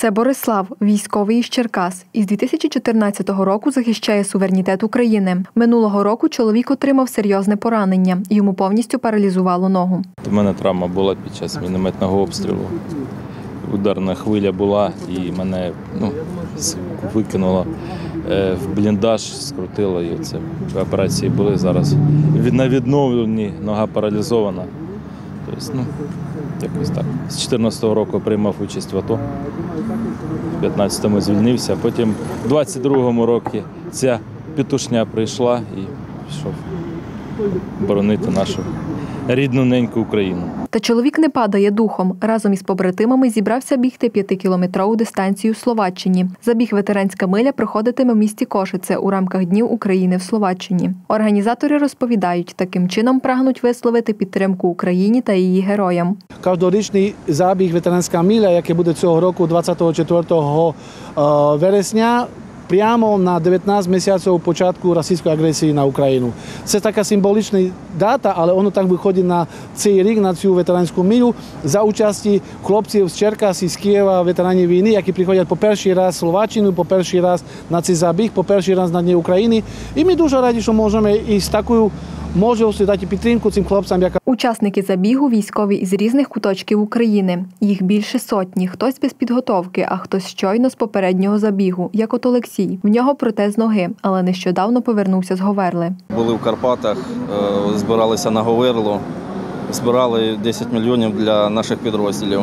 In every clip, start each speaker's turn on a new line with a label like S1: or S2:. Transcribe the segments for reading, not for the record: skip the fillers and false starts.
S1: Це Борислав, військовий із Черкас. Із 2014 року захищає суверенітет України. Минулого року чоловік отримав серйозне поранення. Йому повністю паралізувало ногу.
S2: У мене травма була під час мінометного обстрілу. Ударна хвиля була і мене викинуло в бліндаж, скрутило. І це операції були зараз. На відновленні нога паралізована. Тобто, якось так. З 2014 року приймав участь в АТО, в 2015-му звільнився, потім в 2022 році ця петушня прийшла і пішов боронити нашу рідну неньку Україну.
S1: Та чоловік не падає духом. Разом із побратимами зібрався бігти 5-кілометрову дистанцію в Словаччині. Забіг «Ветеранська миля» проходитиме в місті Кошице у рамках Днів України в Словаччині. Організатори розповідають, таким чином прагнуть висловити підтримку Україні та її героям.
S3: Každoročний забіг «Ветеранська миля», який буде цього року 24 вересня, прямо на 19 місяців початку російської агресії на Україну. Це така символічна дата, але воно так виходить на цей рік, на цю ветеранську милю, за участі хлопців з Черкас і з Києва, ветеранів війни, які приходять по перший раз в Словаччину, по перший раз на цей забіг, по перший раз на Дні України. І ми дуже раді, що можемо із такою можливістю дати підтримку цим хлопцям.
S1: Учасники забігу – військові із різних куточків України. Їх більше сотні. Хтось без підготовки, а хтось щойно з попереднього забігу, як от Олексій. В нього протез ноги, але нещодавно повернувся з Говерли.
S4: Були в Карпатах, збиралися на Говерлу, збирали 10 мільйонів для наших підрозділів.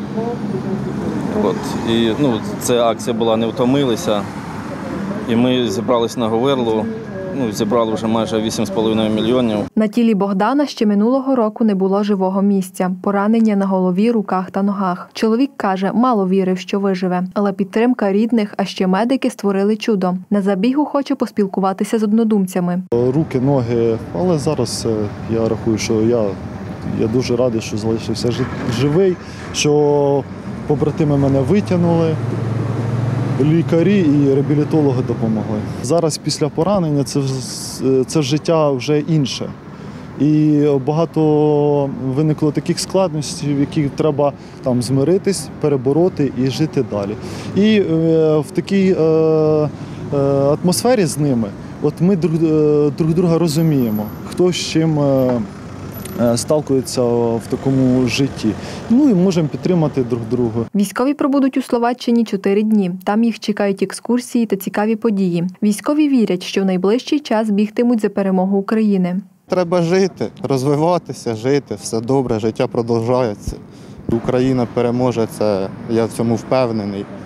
S4: І ця акція була «Не втомилися», і ми зібралися на Говерлу. Зібрали вже майже 8,5 мільйонів.
S1: На тілі Богдана ще минулого року не було живого місця. Поранення на голові, руках та ногах. Чоловік каже, мало вірив, що виживе. Але підтримка рідних, а ще медики створили чудо. На забігу хоче поспілкуватися з однодумцями.
S5: Руки, ноги, але зараз я рахую, що я дуже радий, що залишився живий, що побратими мене витягнули. Лікарі і реабілітологи допомогли. Зараз після поранення це життя вже інше. І багато виникло таких складностей, в яких треба змиритись, перебороти і жити далі. І в такій атмосфері з ними ми друг друга розуміємо, хто з чим сталкуються в такому житті. І можемо підтримати друг друга.
S1: Військові пробудуть у Словаччині 4 дні. Там їх чекають екскурсії та цікаві події. Військові вірять, що в найближчий час бігтимуть за перемогу України.
S6: Треба жити, розвиватися, жити. Все добре, життя продовжується. Україна переможе, я в цьому впевнений.